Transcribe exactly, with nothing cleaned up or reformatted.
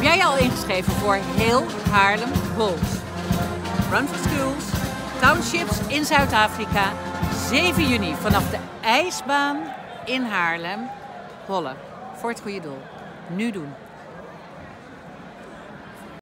jij je al ingeschreven voor heel Haarlem Holt? Run for Schools, Townships in Zuid-Afrika, zeven juni vanaf de ijsbaan in Haarlem. Hollen, voor het goede doel. Nu doen.